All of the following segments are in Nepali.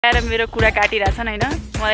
आएर मेरो कुरा काटिरहेछन् हैन मलाई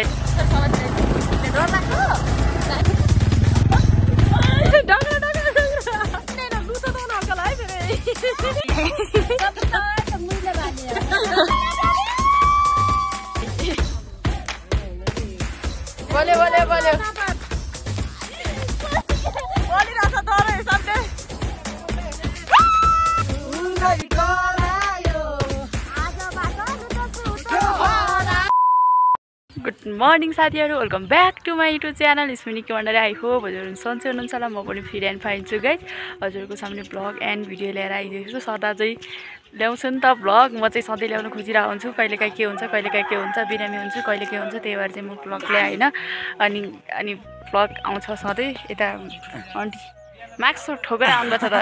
गुड मर्निङ साथीहरु welcome back to my YouTube channel Smini के भन्दै आई होप हजुरहरु सन्चै हुनुहुन्छ होला म पनि फिट एन्ड फाइन छु गाइज हजुरहरुको सामने ब्लग एन्ड भिडियो लिएर आइदिएको छु सदा चाहिँ ल्याउँछु नि त ब्लग म चाहिँ सधैँ ल्याउन खोजिरहेको हुन्छु कहिलेकाहीँ के हुन्छ बिरामी हुन्छु कहिले के हुन्छ त्यही भएर चाहिँ म ब्लग ल्याए हैन अनि ब्लग आउँछ सधैँ यता आन्टी माक्स ठोकेर आउँदैछ त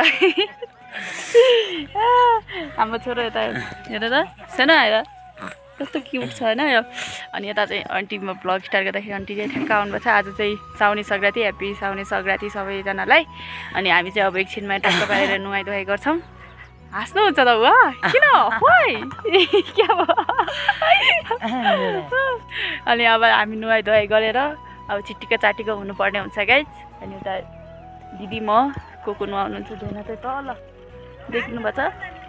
हाम्रो छोरो यता हेर त छैन हेर कस्तो क्युट छ हैन यो अनि यता चाहिँ आन्टी म ब्लग स्टार्ट गर्दाखेरि आन्टी चाहिँ ठ्याक्क आउनुभएको छ आज चाहिँ साउने संक्रान्ति ह्याप्पी साउने संक्रान्ति सबैजनालाई अनि हामी चाहिँ अब एकछिनमा टक्क पारेर नुहाइ धुवाइ गर्छौँ हाँस्नुहुन्छ त वा किन अनि अब हामी नुहाइ धुवाइ गरेर अब चिटिक्क चाटिक्क हुनुपर्ने हुन्छ गाइज अनि उता दिदी म को नुहाउनुहुन्छ धुन चाहिँ तल देख्नुभएको छ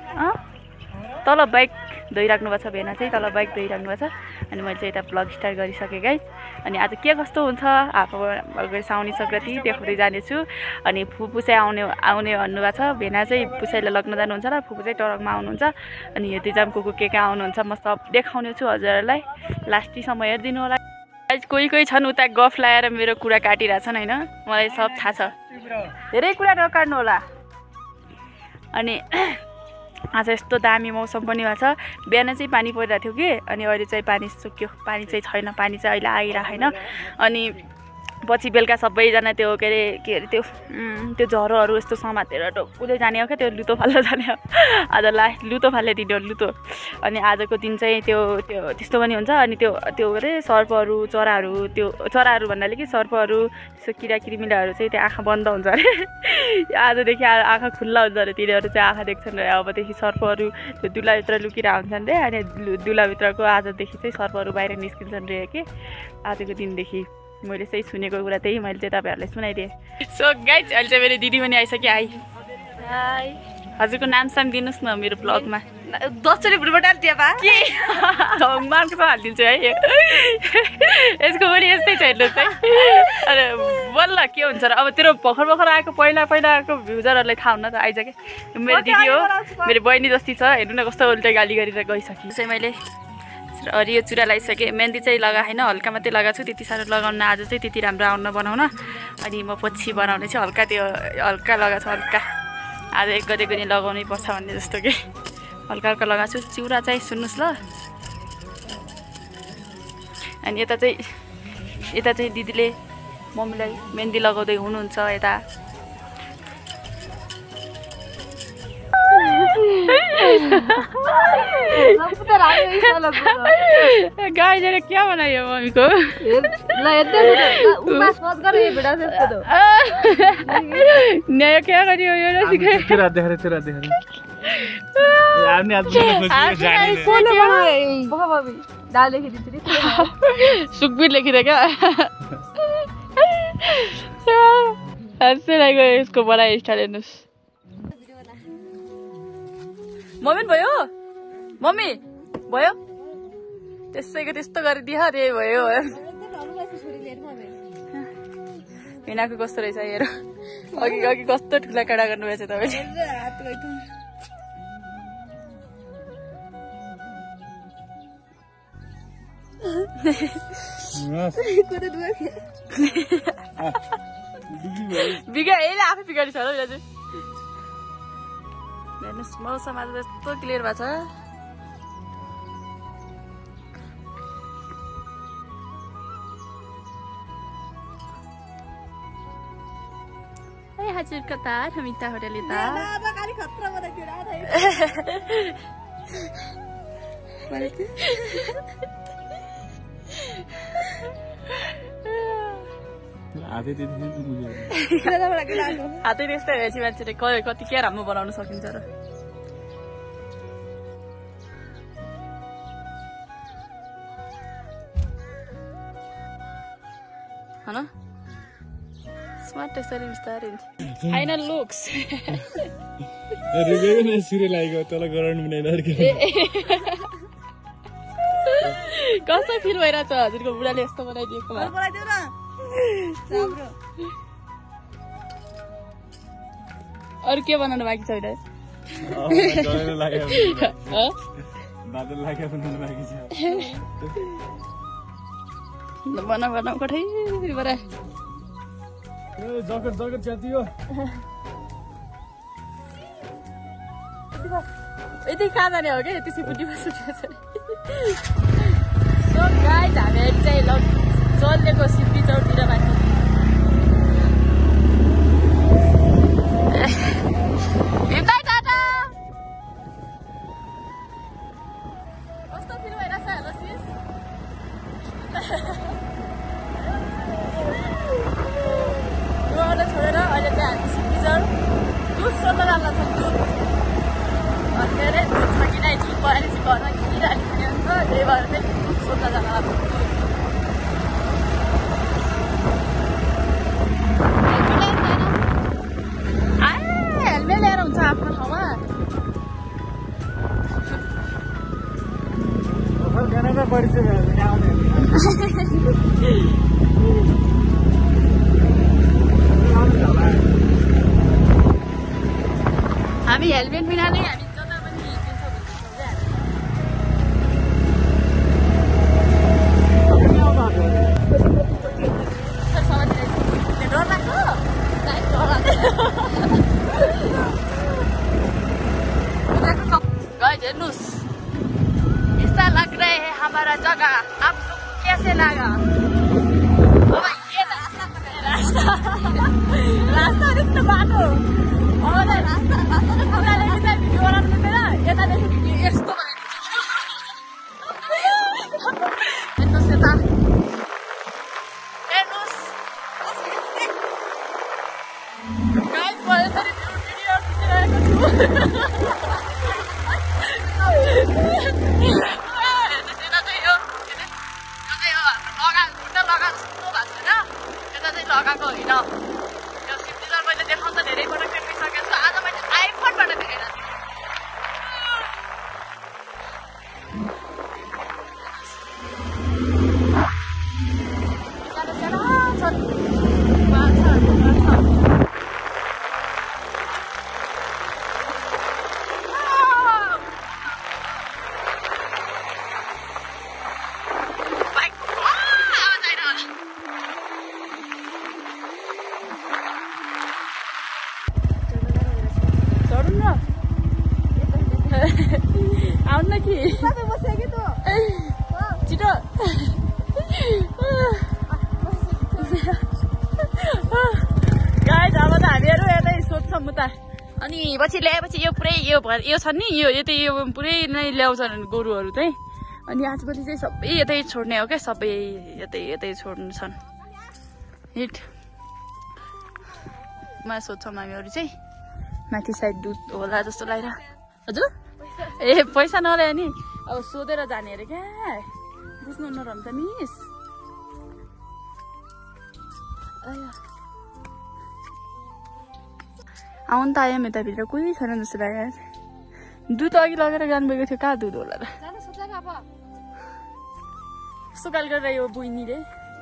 तल बाइक धोइराख्नु भएको छ भेना चाहिँ तल बाइक धोइराख्नु भएको छ अनि मैले चाहिँ यता ब्लग स्टार्ट गरिसकेँ गाइज अनि आज के कस्तो हुन्छ हाफा साउने संक्रान्ति देखाउँदै जानेछु अनि फुपू चाहिँ आउने भन्नुभएको छ भेना चाहिँ पुसाइले लग्न जानुहुन्छ र फुपू चाहिँ टरकमा आउनुहुन्छ अनि यो दुईजना के आउनुहुन्छ म सब देखाउने छु हजुरहरूलाई लास्टसम्म हेरिदिनु होला कोही छन् उता गफ लाएर मेरो कुरा काटिरहेछन् हैन मलाई सब थाहा छ धेरै कुरा नकाट्नु होला अनि आज यस्तो दामी मौसम पनि भएको छ बिहान चाहिँ पानी परिरहेको थियो कि अनि अहिले चाहिँ पानी सुक्यो पानी चाहिँ छैन पानी चाहिँ अहिले आइरहेको छैन अनि पछि बेलुका सबैजना त्यो के अरे त्यो झरोहरू यस्तो समातेर टोक्कुदै जाने हो क्या त्यो लुतो फाल्न जाने हो आज लास्ट लुतो फाल्ने दिन हो लुतो अनि आजको दिन चाहिँ त्यो त्यस्तो पनि हुन्छ अनि त्यो के अरे सर्पहरू चराहरू भन्नाले कि सर्पहरू त्यस्तो किरा किरिमिराहरू चाहिँ त्यो आँखा बन्द हुन्छ अरे आजदेखि आँखा खुल्ला हुन्छ अरे तिनीहरू चाहिँ आँखा देख्छन् अरे अबदेखि सर्पहरू त्यो दुलाभित्र लुकिरा हुन्छन् रे अनि दुलाभित्रको आजदेखि चाहिँ सर्पहरू बाहिर निस्किन्छन् रे कि आजको दिनदेखि मैले चाहिँ सुनेको कुरा त्यही मैले चाहिँ तपाईँहरूलाई सुनाइदिएँ सो गाइज अहिले चाहिँ मेरो दिदी पनि आइसक्यो हाई हजुरको नाम साम दिनुहोस् न मेरो ब्लगमा 10 रुपियाँ बटाल त्यो बा के मार्क्स हालिदिन्छु है यसको पनि यस्तै छ हेर्नुहोस् है अरे बल्ल के हुन्छ र अब तेरो भर्खर आएको पहिलाको भ्युजरहरूलाई थाहा हुन त आइज के मेरो दिदी हो मेरो बहिनी जस्तै छ हेर्नु न कस्तो उल्टै गाली गरेर गइसकेँ चाहिँ मैले यो चुरा लगाइसकेँ मेहन्दी चाहिँ लगाएन हल्का मात्रै लगाएको छु त्यति साह्रो लगाउन आज चाहिँ त्यति राम्रो आउन बनाउन अनि म पछि बनाउने चाहिँ हल्का लगाएको छु हल्का आज एक गतेको दिन लगाउनै पर्छ भन्ने जस्तो कि हल्का लगाएको छु चिउरा चाहिँ सुन्नुहोस् ल अनि यता चाहिँ दिदीले मम्मीलाई मेहन्दी लगाउँदै हुनुहुन्छ यता गाईले क्या बनायो मम्मीको न्याय क्या गरियो सुखबीर लेखिदियो क्या यसको बनाए स्टाइल हेर्नुहोस् मम्मी भयो मम्मी भयो त्यसैको त्यस्तो गरिदिए रे भयो हिँडाको कस्तो रहेछ हेर अघि कस्तो ठुला कडा गर्नुभएछ तपाईँले बिगा यसले आफै बिगाडिछ होला दाजु हेर्नुहोस् मौसम आज यस्तो क्लियर भएको छ हजुर कता मिता होटल यता हातै त्यस्तै भएपछि मान्छेले कति क्या राम्रो बनाउन सकिन्छ र हैन स्मार्ट यसरी बिस्तारै हुन्छ फाइनल लुक्स रुबेको न सूर्य लागेको तल गराउनु बनाइदार के कस्तो फिल भइरहेछ हजुरको बुढाले यस्तो बनाइदिएको भए बनाइदिउ न राम्रो अरु के बनाउनु बाँकी छ अहिले बादल लाग्यो बनाउनु बाँकी छ बना बना कठै बरा जगत जगत च्यातियो यति कहाँ जाने हो क्या यति सिपुटीमा सुटेको छ सो गाइस हामी चाहिँ चलेको सिपी चौरतिर माथि कस्तो फिल भइरहेछ हेलो सिस छोडेर अहिले चाहिँ हामी सिपी चौर दुध सोध्न जान छ दुध के अरे दुध छ कि नै झिल परेर चाहिँ घरमा किनिरहने हुन्छ त्यही भएर चाहिँ दुध सोध्न जान लाग्छ हेलमेट लिएर हुन्छ आफ्नो ठाउँमा हामी हेलमेट बिना नै हामी जता पनि हिँड्छौँ डर लाग्छ गाइस हेर्नुस् ऐसा लग रहा है हमारा जगह आपको कैसे लगा अब ये रास्ता रास्ता यस्तो बाटो अब रास्ता तपाईँलाई यता भिडियो बनाउनु मिल्दैन यतादेखि भिडियो यस्तो हेर्नुहोस् यता हेर्नुहोस् गाइस म यसरी भिडियो खिचिरहेको छु लगाएको होइन यो सिप्टिजर मैले देखाउन त धेरै पटक देखिसकेको छु आज मैले आइफोनबाट देखेर आउन कि छिटो गाइस अब त हामीहरू यतै सोध्छौँ उता अनि पछि ल्याएपछि यो पुरै यो छ नि यो पुरै नै ल्याउँछन् गोरुहरू चाहिँ अनि आजभोलि चाहिँ सबै यतै छोड्ने हो क्या सबै यतै छोड्नु छन् हिट मा सोध्छौँ हामीहरू चाहिँ माथि साइड दुध होला जस्तो लाग्छ हजुर ए पैसा नल्याए नि अब सोधेर जाने अरे क्या बुझ्नु नरहन्छ मिस आउनु त आयो यताभित्र कोही छैन जस्तो लाग्यो दुध अघि लगेर जानुभएको थियो कहाँ दुध होला र सुकाल गरेर यो बुइनीले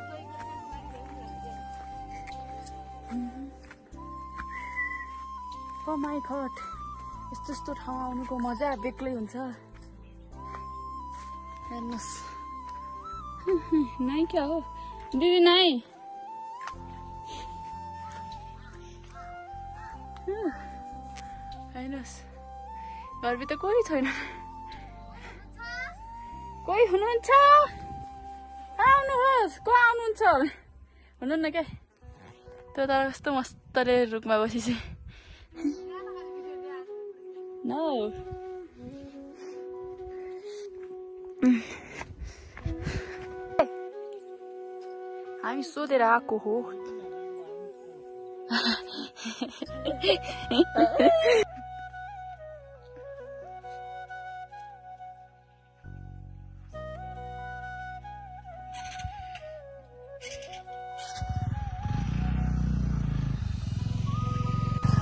ओ माई गॉड यस्तो ठाउँ आउनुको मजा बेग्लै हुन्छ हेर्नुहोस् नाइ क्या हो दिदी नाइ हेर्नुहोस् घरभित्र कोही छैन कोही हुनुहुन्छ आउनुहोस् को आउनुहुन्छ हुनु न क्या त्यो तर कस्तो मस्तले रुखमा बसेपछि No. हामी सोधेर आएको हो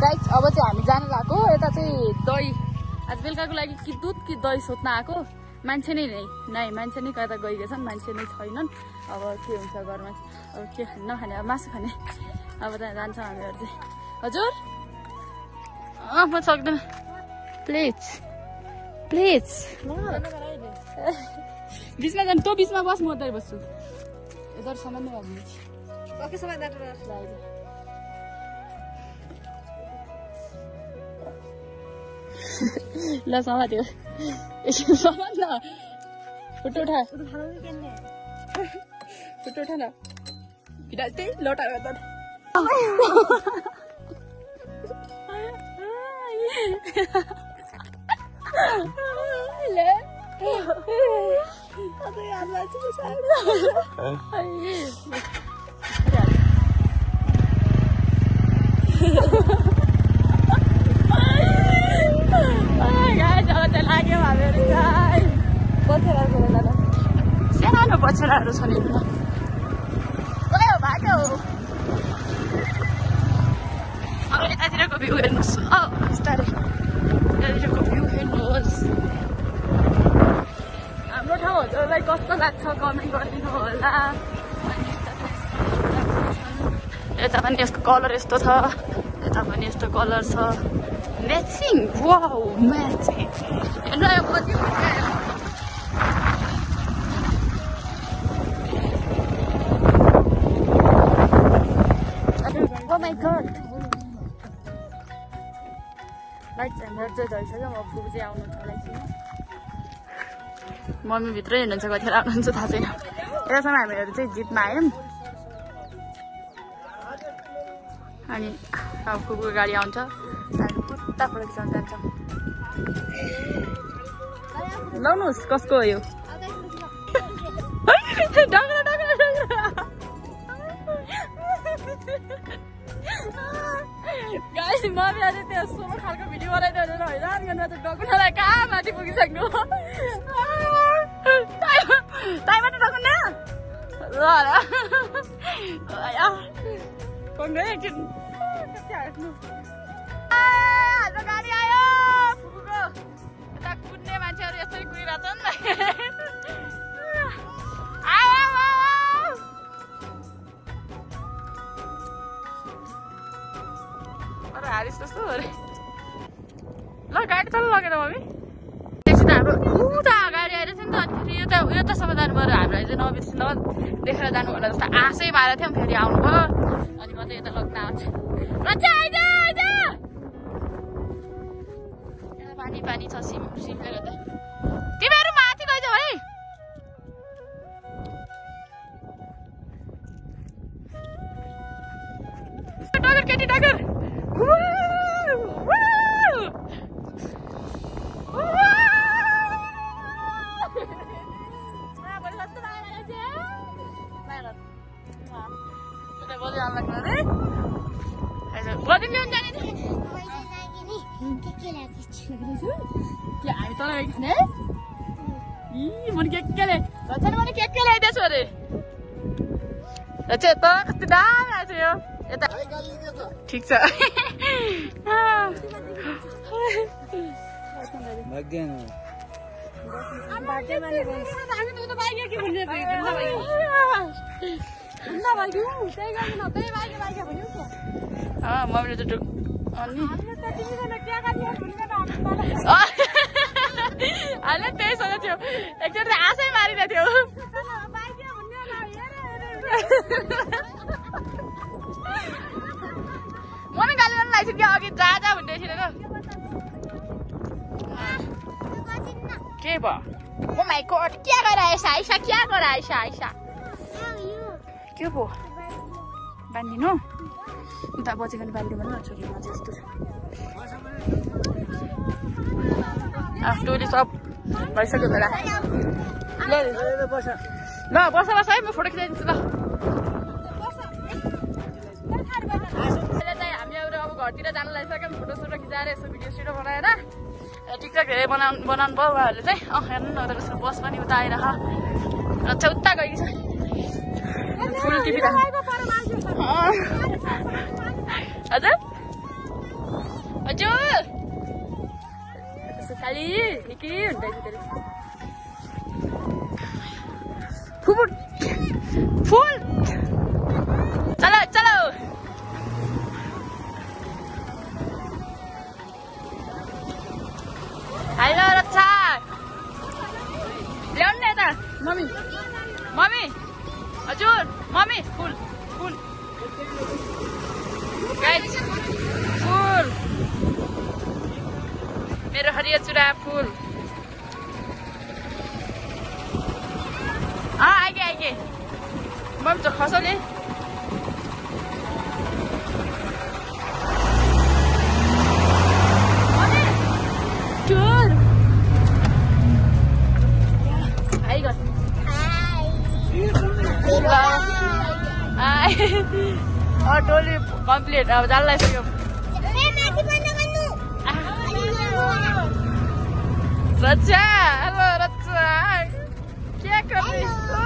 गाइस अब चाहिँ हामी जान लागेको यता चाहिँ दही आज बेलुकाको लागि कि दुध कि दही सोध्न आएको मान्छे नै मान्छे नै कता गइगएछन् मान्छे नै छैनन् अब के हुन्छ घरमा अब के नखाने अब मासु खाने अब त्यहाँ जान्छौँ हामीहरू चाहिँ हजुर म सक्दैन प्लिज बिचमा जानु तँ बिचमा बस म उता बस्छु यता सामान नै ल समात्यो सामान न फोटो उठा न भिडा त्यही लोटा गर्दा सानो पछेडाहरू छ नि भाग्यो अब यतातिरको भ्यू हेर्नुहोस् यतातिरको भ्यू हेर्नुहोस् हाम्रो ठाउँहरूलाई कस्तो लाग्छ कमेन्ट गरिदिनु होला यता पनि यसको कलर यस्तो छ यता पनि यस्तो कलर छ म्याचिङ वाउ म्याचिङ हेर्नु आयो कति Oh my god! लाइट झन्डर चाहिँ धरिसक्यो म फुपू चाहिँ आउनु थालेको छु मम्मी भित्रै हिँड्नुहुन्छ कतिखेर आउनुहुन्छ थाहा छैन यतासम्म हामीहरू चाहिँ जिपमा आयौँ अनि अब फुपूको गाडी आउँछ हामी पुट्टा फुलकिसम्म जान्छौँ लाउनुहोस् कसको हो यो गाइस मम्मी अझै त्यो सोलो खालको भिडियो बनाइदिनु हैरान गर्नु त डकुनालाई कहाँ माथि पुगिसक्नु ताइबाट डकुन ल एकछिन हाम्रो गाडी आयो फुपूको यता कुद्ने मान्छेहरू यसरी कुदिरहेछन् हारिस जस्तो अरे ल गाडी तल लगेर मम्मी त्यसपछि त हाम्रो उता गाडी आएर थियो नि त अनि फेरि यतासम्म जानु पऱ्यो हामीलाई चाहिँ नबिर्सिनु देखेर जानु होला जस्तो आशै मारेको थियौँ फेरि आउनुभयो अनि म चाहिँ यता लग्न आउँछु पानी छ सिमले गर्दा तिमीहरू माथि गइजाऊ है डगर केटी डगर हामी तल खाने मैले के ल्याइदिएछु अरे यता कति दामी आएछ यो यता ठिक छ मम्मीले त अहिले त्यही सोचेको थियो एकचोटि आशै मारिरहेको थियो मम्मी गाली गर्नु लाग्छ कि अघि जा भन्दै थिएन के भयो ओ माई गॉड क्या गराएछ आइसा क्या गराएछ आइसा के भयो बान्दिनु उता बचेको नि बान्दिनु भन छोरीमा चाहिँ यस्तो टोली सब भइसक्यो बेला ल बस है म फोटो खिचाइदिन्छु ल हामी अब घरतिर जानु लागिसक्यौँ फोटो सोटो खिचाएर यसो भिडियो सिडियो बनाएर टिकटक धेरै बनाउनु भयो उहाँहरूले चाहिँ हेर्नु न उता कसको बस पनि उता आइरह र चाहिँ उता गइन्छ फुल टिपी हजुर हजुर खाली के हुन्छ फुल फुल चलो चलो हेलो रक्षा ल्याउनु यता मम्मी मम्मी हजुर mummy full full guys full मेरो हरियो चुरा फुल आगे मम्मी तो खसले टोली कम्प्लिट अब जान्लाई सक्यो रक्षा हेलो रक्षा क्या कर रही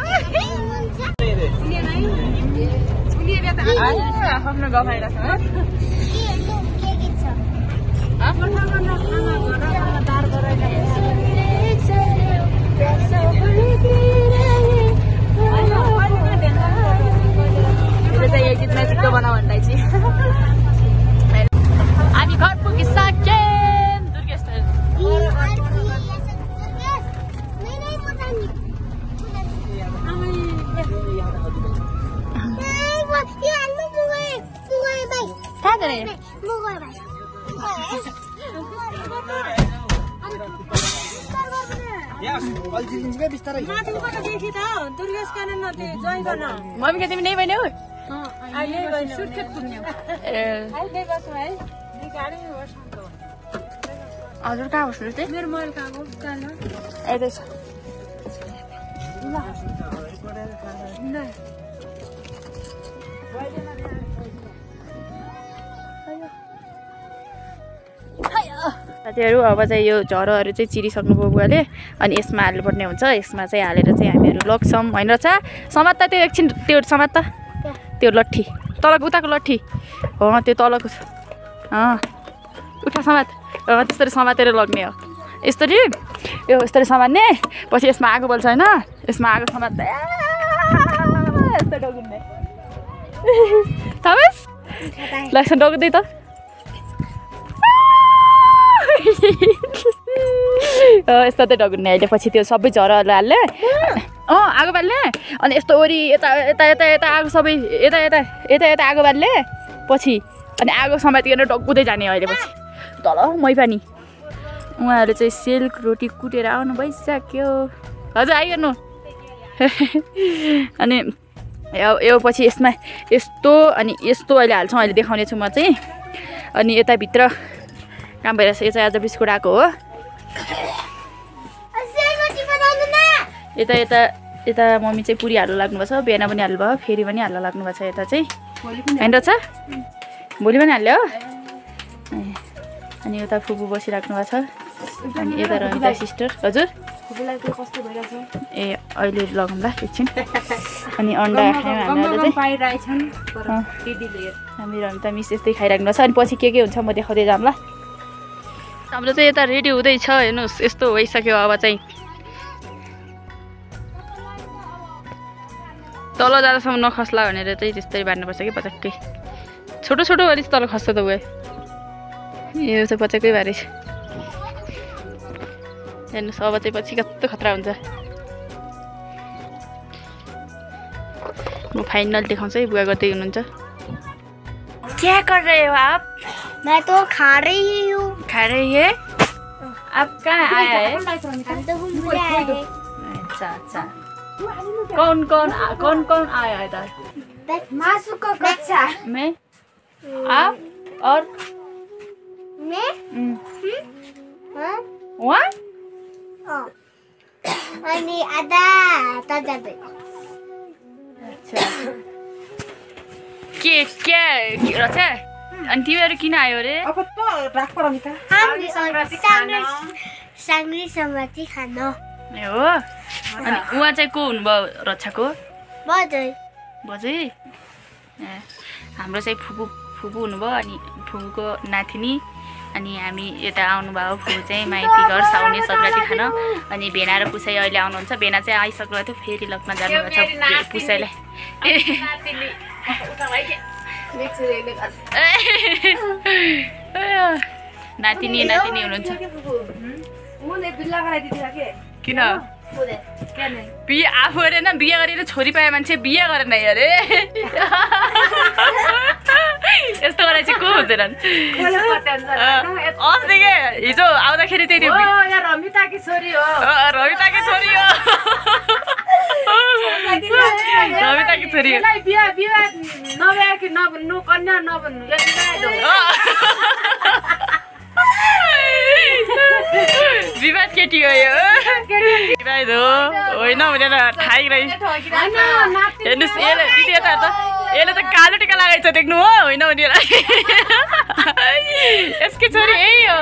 आफ्नो गाउँ आइरहेको ये गीतमा चिक्को बना भन्दै छि हामी घर पुगिसके दुर्गेश्वर मम्मी के तिमी नै बन्यौ हजुर कहाँ बस्नु चाहिँ मेरो मोबाइल कहाँ हो यतै छ साथीहरू अब चाहिँ यो झरोहरू चाहिँ चिरिसक्नुभयो बुवाले अनि यसमा हाल्नुपर्ने हुन्छ यसमा चाहिँ हालेर चाहिँ हामीहरू लग्छौँ होइन रहेछ समात त्यो एकछिन त्यो समात त्यो लट्ठी तलको उताको लट्ठी हो त्यो तलको उठा समात त्यसरी समातेर लग्ने हो यसरी यो यसरी समात्ने पछि यसमा आगो बल्छ होइन यसमा आगो समात्दा यस्तो डगुन्ने थाहा लाग्छ डगुँदै त यस्तो चाहिँ डगुन्ने अहिले पछि त्यो सबै झराहरू हाल्ने आगो बाल्ने अनि यस्तो वरि यता यता यता यता आगो सबै यता यता यता यता आगो बाल्ने पछि अनि आगो समातिकन डगुँदै जाने अहिले पछि तल मै पानी उहाँहरू चाहिँ सेल्क रोटी कुटेर आउनु भइसक्यो हजुर आइगर्नु अनि यो पछि यसमा यस्तो अनि यस्तो अहिले हाल्छौँ अहिले देखाउने छु म चाहिँ अनि यताभित्र काम भइरहेछ यो चाहिँ आज बिस्कुट आएको हो यता यता यता मम्मी चाहिँ पुरी हाल्नु लाग्नुभएको छ बिहान पनि हाल्नुभयो फेरि पनि हाल्न लाग्नुभएको छ यता चाहिँ होइन रहेछ भोलि पनि हाल्यो अनि यता फुपू बसिराख्नु भएको छ अनि यता रमिता सिस्टर हजुर ए अहिले लगाउँला एकछिन अनि अन्डा हामी रमिता मिस यस्तै खाइराख्नु छ अनि पछि के हुन्छ म देखाउँदै जाऊँ ल हाम्रो चाहिँ यता रेडी हुँदैछ हेर्नुहोस् यस्तो भइसक्यो अब चाहिँ तल जाँदासम्म नखस्ला भनेर चाहिँ त्यस्तै बार्नुपर्छ कि पचक्कै छोटो छोटो अलिक तल खस्छ त गयो यो चाहिँ पचक्कै बारेछ हेर्नुहोस् अब चाहिँ पछि कस्तो खतरा हुन्छ म फाइनल देखाउँछु है बुवा गर्दै हुनुहुन्छ क्या कर रहे हो आप मैं तो खा रही हूँ आप कहाँ आया है अच्छा अच्छा कौन कौन आया है इधर मासू को कच्चा मैं आप और मैं वहाँ अनि आधा ताजा दही अच्छा के रहेछ अनि तिमीहरू किन आयो अरे साङ्ग्री समाती खान हो अनि उहाँ चाहिँ को हुनुभयो रक्षाको बजै बजै ए हाम्रो चाहिँ फुपू फुपू हुनुभयो अनि फुपूको नातिनी अनि हामी यता आउनुभयो फुपू चाहिँ माइती घर साउने सङ्क्रान्ति खान अनि भेना र पुसाई अहिले आउनुहुन्छ भेना चाहिँ आइसक्नु थियो फेरि लग्न जानुभएको छ पुसाईलाई नातिनी हुनुहुन्छ किन आफू अरे न बिहा गरेर छोरी पाए मान्छे बिहा गरेन अरे यस्तो गरेर चाहिँ को हुँदैनन् अस्ति के हिजो आउँदाखेरि त्यही रमिताकी छोरी हो रमिताकी छोरी विवाद केटी हो यो विवाद हो होइन भनेर ठाइरहेछ हेर्नुहोस् दिदी यता त यसले त कालो टिका लगाइछ देख्नु हो होइन भनेर यसको छोरी यही हो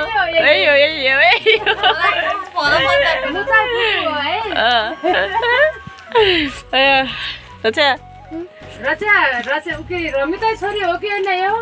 रमिता छोरी हो कि होइन यो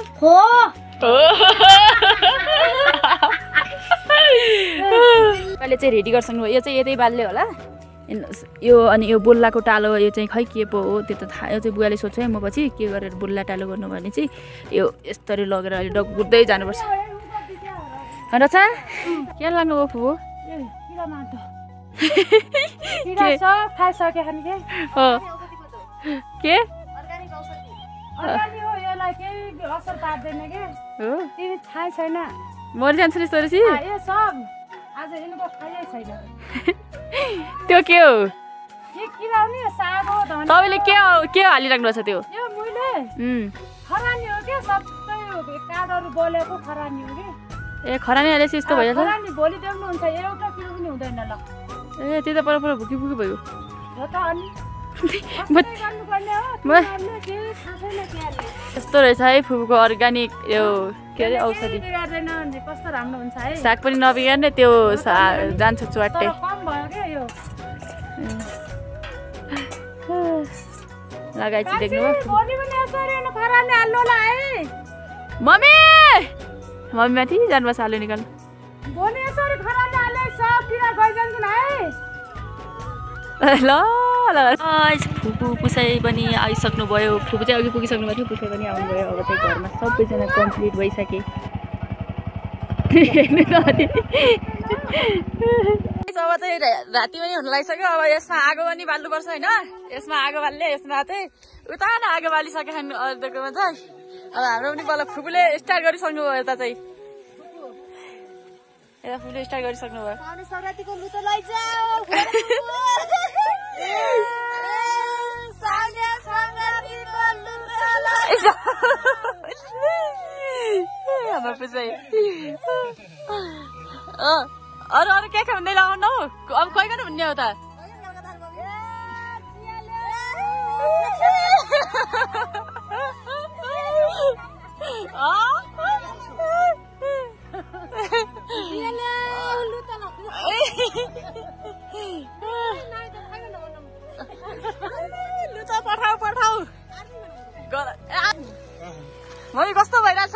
अहिले चाहिँ रेडी गर्छौँ यो चाहिँ यतै बाल्ने होला यो अनि यो बोल्लाको टालो यो चाहिँ खै के पो हो त्यो त थाहा यो चाहिँ बुवाले सोध्छ है म पछि के गरेर बोल्ला टालो गर्नु भने चाहिँ यो यस्तरी लगेर अहिले डगुर्दै जानुपर्छ र छ के लाग्नु हो फुपू के मरि जान्छ नि सोरेसी त्यो के हो तपाईँले के हालिराख्नु भएको छ त्यो ए खरानी हालेपछि यस्तो भइहाल्छ ए त्यही त पर भुकी भुकी भयो यस्तो रहेछ है फुपूको अर्ग्यानिक यो के अरे औषधि साग पनि नबिगार्ने त्यो जान्छ च्वाट्टै लगाइ चाहिँ देख्नु मम्मी माथि जानुपर्छ आलु निकाल्नु ल फुपू पुसाई पनि आइसक्नु भयो फुपू चाहिँ अघि पुगिसक्नु भएको थियो पुसाई पनि आउनुभयो अब चाहिँ घरमा सबैजना कम्प्लिट भइसके अब चाहिँ राति पनि हुन लागिसक्यो अब यसमा आगो पनि बाल्नुपर्छ होइन यसमा आगो बाल्ने यसमा चाहिँ उता न आगो बालिसक्यो अर्कोमा चाहिँ अब हाम्रो पनि बल्ल फुपूले स्टार्ट गरिसक्नु भयो यता चाहिँ यता फुपूले स्टार्ट गरिसक्नु भयो अरू के भन्दै लगाउनु हौ अब कोही पनि हुने हो त लुचा पठाऊ मैले कस्तो भइरहेछ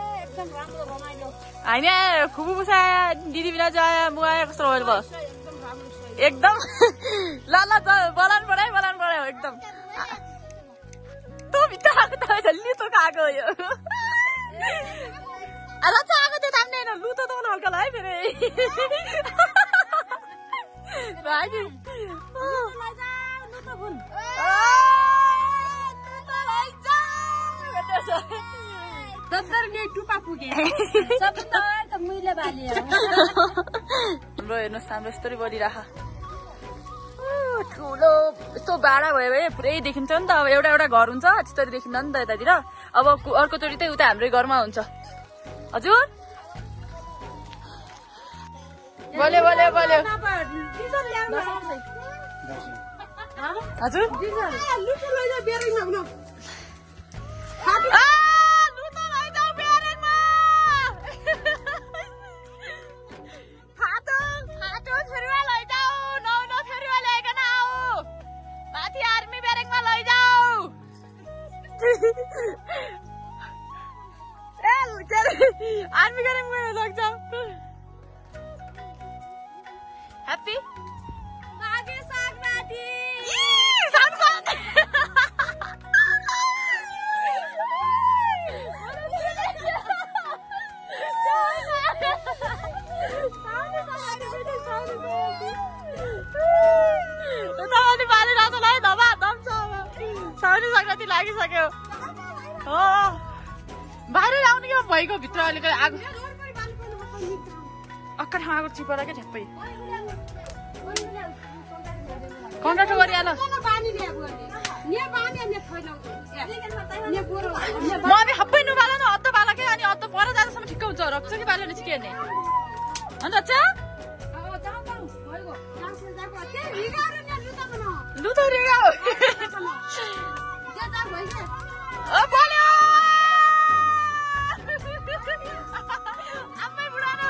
होइन फुपू पुसा दिदी बिना जाए मुगाए कस्तो भयो एकदम ल बोलाउनु पऱ्यो एकदम तँ भित्र आएको तपाईँ लुतोको आएको यो रचा आएको त्यो तान्दैन लुतो त मलाई हल्का है फेरि हाम्रो हेर्नुहोस् हाम्रो यस्तरी बलिराख ठुलो यस्तो भाडा भयो भने पुरै देखिन्छ नि त अब एउटा घर हुन्छ त्यस्तरी देखिन्छ नि त यतातिर अब अर्कोचोटि चाहिँ उता हाम्रै घरमा हुन्छ हजुर बोल्यो हजुर आर्मी गरेर गयो सक्छ ह्याप्पी माघे संक्रान्ति साउनी संक्रान्ति लागिसक्यो हो बाहिर आउने क्या भइगयो भित्र अलिकति आगो अक्का ठाउँ आगो चिपेर क्या ठ्याप्पै कन्ट्राक्ट गरिहाल मम्मी हप्पै नुबाला न अद्दो बालकै अनि अद्दो पर जाँदासम्म ठिक्क हुन्छ रक्छ कि बाल्यो भने चाहिँ के हेर्ने अन्त लुतो रेगा बोल्यो आमै बुढानो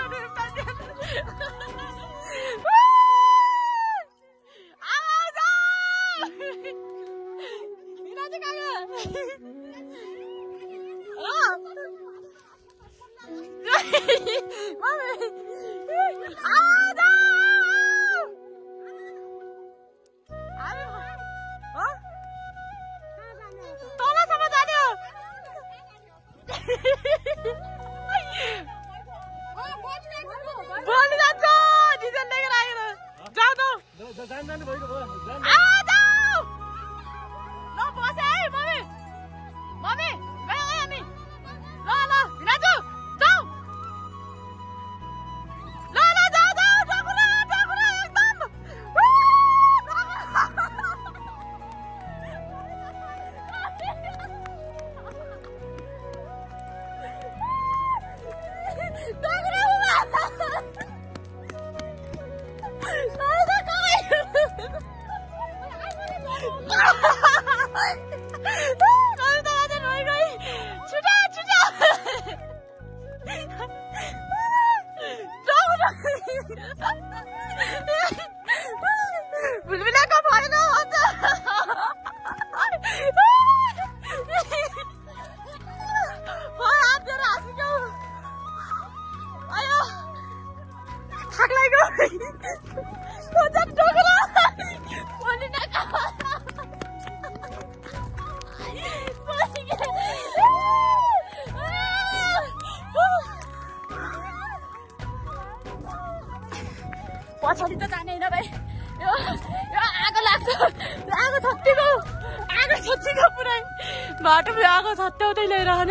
पछाडि त जाने होइन भाइ यो आगो लाग्छ आगो छत्तिको पुरै बाटोमा आगो छत्याउँदै लिइरहन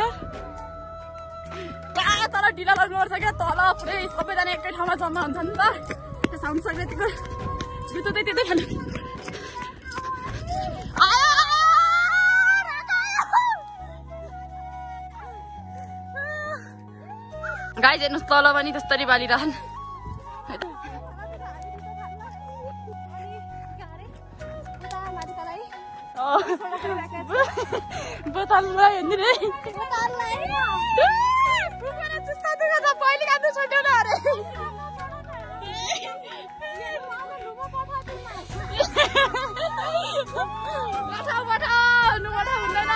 कहाँ तल ढिला लाग्नु पर्छ क्या तल पुरै सबैजना एकै ठाउँमा जम्मा हुन्छ नि त त्यो साउन्ड संक्रान्तिको गीत चाहिँ त्यतै खानु गाई हेर्नुहोस् तल पनि त्यस्तरी बालिरहन् बोतललाई हेर्ने रे पहिले काट्नु छोड्यौन अरे हुँदैन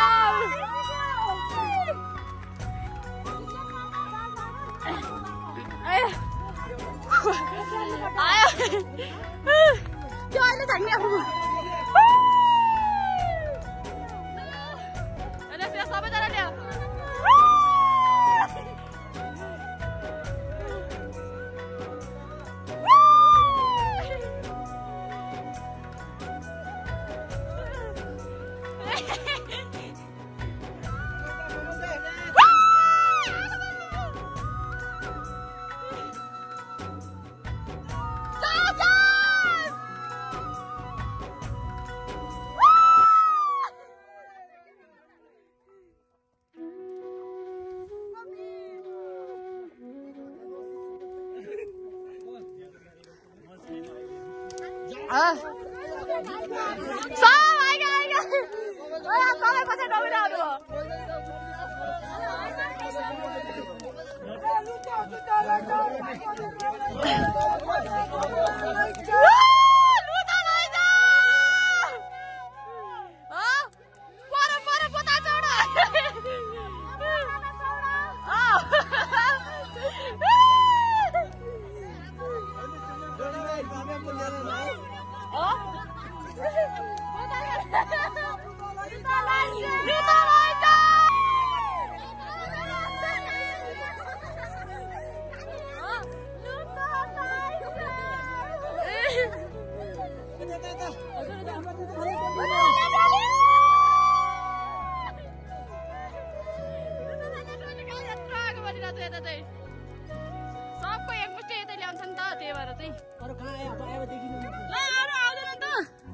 त्यो अहिले थाक्ने आफू सबैजना ल्याऊ सबको एकमुष्टि यतै ल्याउँछ नि त त्यही भएर चाहिँ अरु कहाँ आयो अब आयो देखिनु ल अरु आउँदैन नि त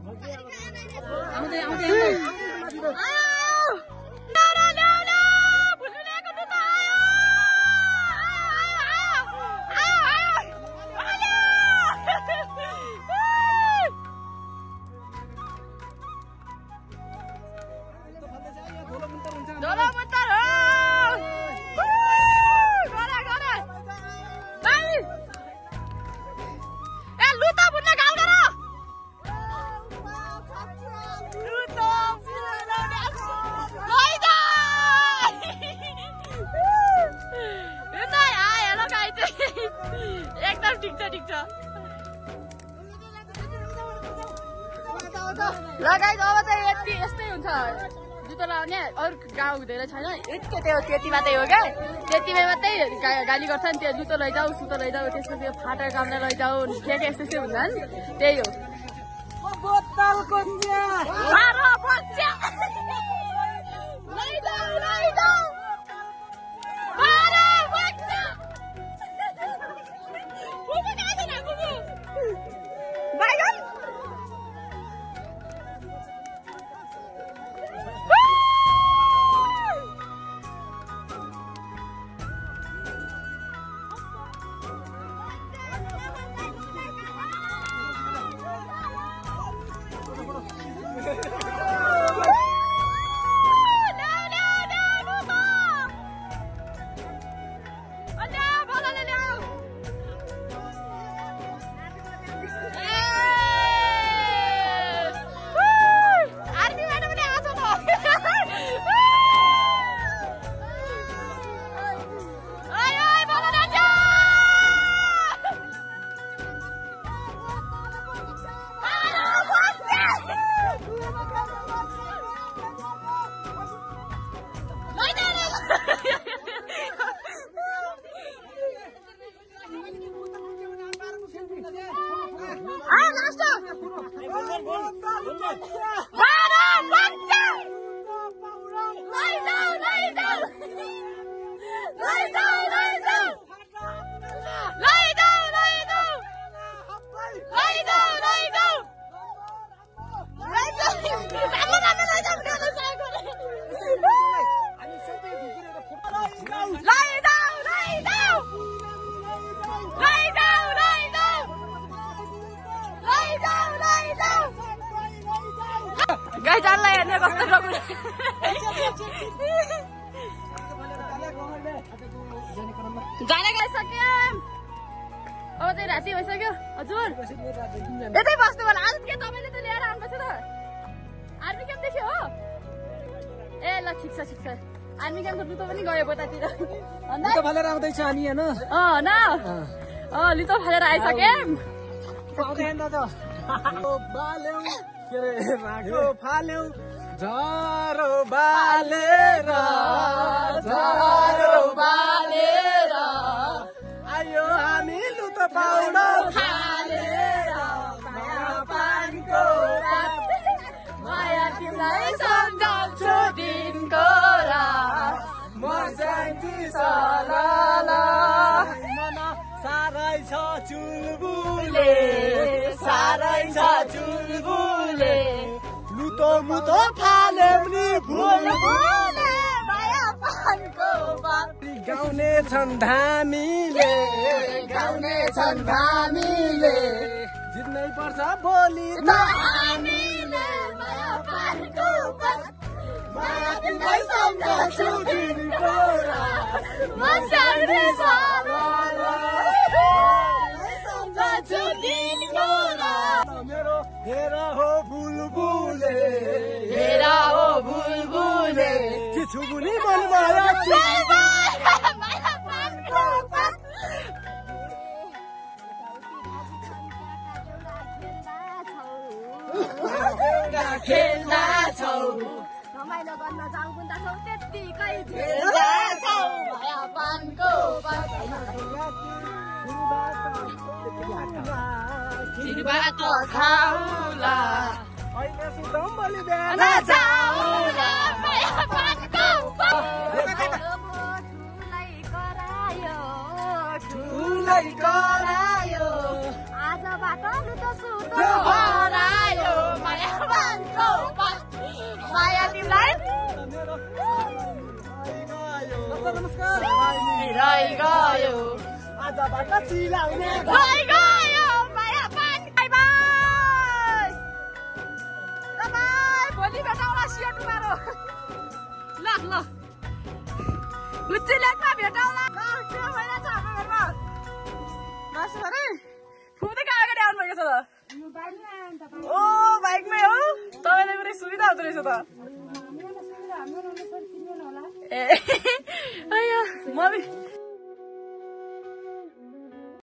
आउँदै आउँदै लगाइद अब चाहिँ यति यस्तै हुन्छ जुत्ता लगाउने अरू गाउँ हुँदैन छैन त्यति मात्रै हो क्या त्यतिमै मात्रै गाली गर्छ नि त्यो जुत्तो लैजाऊ सुतो लैजाऊ त्यसपछि फाटा कामलाई लैजाऊ के यस्तो यस्तै हुन्छ नि त्यही हो गाई जानलाई हेर्ने कस्तो डगु जाने गइसक्यो अब चाहिँ राति भइसक्यो हजुर यतै बस्नु होला आज के तपाईँले त लिएर आउनुपर्छ त आर्मी क्याम्प देख्यो हो ए ल ठिक छ आर्मी क्याम्पको लुतो पनि गयो बतातिर लुतो फालेर आउँदैछ अनि हेर्नु न लुतो फालेर आइसक्यो पाउँदैन त बाल्यौ के रे राखो फाल्यौ झरो बालेर आयो हामी लुतो पाउन फालेर माया पानीको माया तिमीलाई सम्झाउँछु दिनको रात मर्जान्ती सलाला सारै छ चुलबुले लुतो मुतो फाल्यौ नि भुलबुले माया पानीको बात गाउने छन् धामीले जित्नै पर्छ भोलि त हामीले माया पानीको बात माया तिमीलाई सम्झाउँछु दिनको रात मर्जान्ती सलाला सम्झाउँछु दिनको रात मेरो हेरा हो बुलबुले छुबुली मनबाट खेल्दा छौ रमाइलो गर्न जाउँ बुन्दा छौ त्यतिकै चिरबाको खाउला अहिले सुतौँ भोलि बिहान जाउला माया पानको ठुलै करायो आजबाट लु त सुत हरायो माया पानको माया तिमीलाई नमस्कार रहिगयो आजबाट चिलाउने रहिगयो माया पान बाई बाई बाई भोलि भेटौँला सियोट मारो ल ल गुच्ची लेकमा भेटौँला ल के भइरहेछ हाम्रो घरमा बस अरे फुदेको अगाडि आउनु भएको छ त ओ बाइकमै हो तपाईँलाई पनि सुविधा हुँदो रहेछ त ए आयो